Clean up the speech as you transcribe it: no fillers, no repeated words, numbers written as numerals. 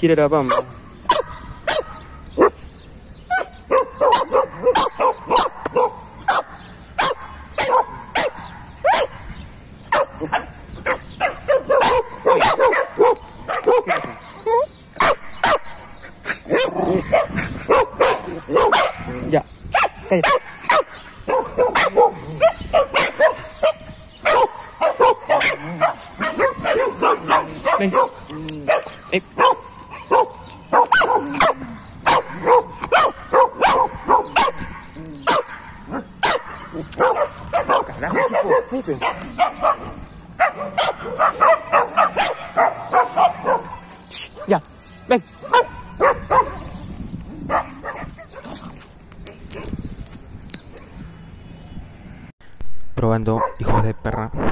Quiere la pamba. Ya, cállate. Ven. Carajo, Pepe. Ya, ven. Probando, hijos de perra.